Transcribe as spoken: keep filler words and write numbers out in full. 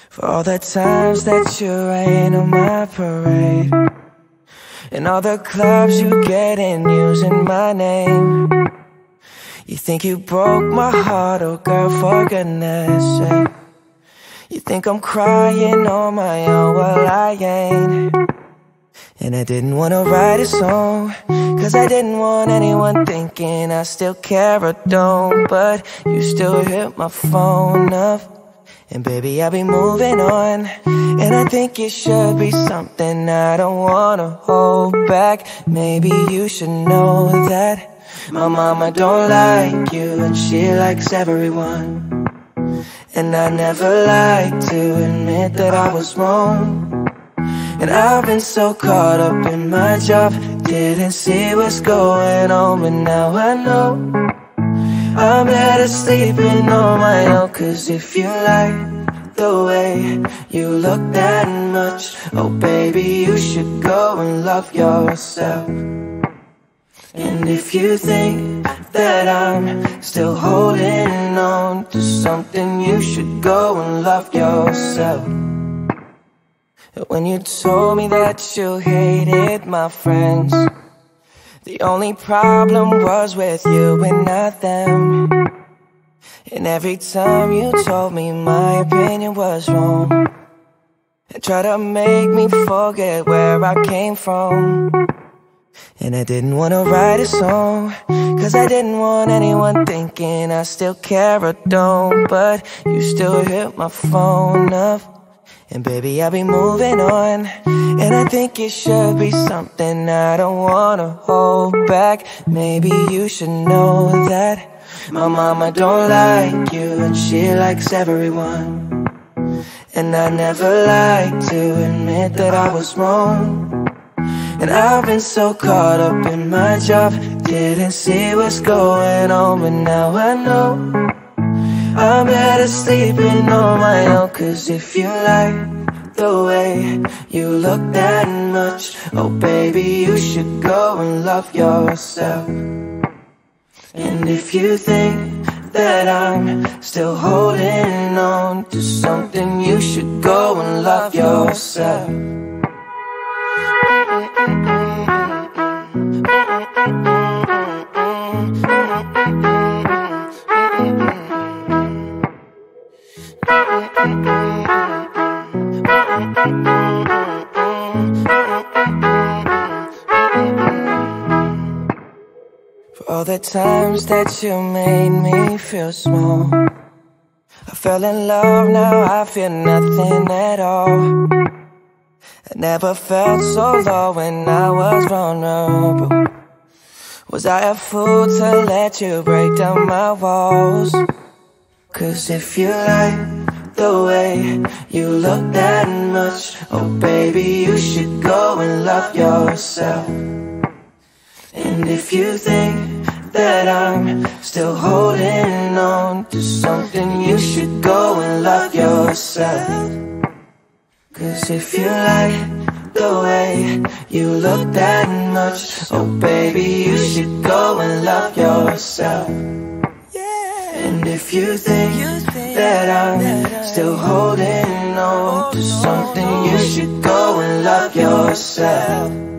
For all the times that you rain on my parade, and all the clubs you get in using my name. You think you broke my heart, oh girl, for goodness sake. You think I'm crying on my own, well I ain't. And I didn't wanna write a song, cause I didn't want anyone thinking I still care or don't. But you still hit my phone up, and baby I'll be moving on. And I think it should be something I don't wanna hold back. Maybe you should know that my mama don't like you, and she likes everyone. And I never like to admit that I was wrong. And I've been so caught up in my job, didn't see what's going on. But now I know I'm better sleeping on my own. Cause if you like the way you look that much, oh baby, you should go and love yourself. And if you think that I'm still holding on to something, you should go and love yourself. When you told me that you hated my friends, the only problem was with you and not them. And every time you told me my opinion was wrong, and tried to make me forget where I came from. And I didn't wanna write a song, cause I didn't want anyone thinking I still care or don't. But you still hit my phone up, and baby I'll be moving on. And I think it should be something I don't wanna hold back. Maybe you should know that my mama don't like you, and she likes everyone. And I never like to admit that I was wrong. And I've been so caught up in my job, didn't see what's going on. But now I know I'm better sleeping on my own. Cause if you like the way you look that much, oh baby, you should go and love yourself. And if you think that I'm still holding on to something, you should go and love yourself. For all the times that you made me feel small, I fell in love, now I feel nothing at all. I never felt so low when I was vulnerable. Was I a fool to let you break down my walls? Cause if you like the way you look that much, oh baby, you should go and love yourself. And if you think that I'm still holding on to something, you should go and love yourself. Cause if you like the way you look that much, oh baby, you should go and love yourself. And if you think that I'm still holding on to something, you should go and love yourself.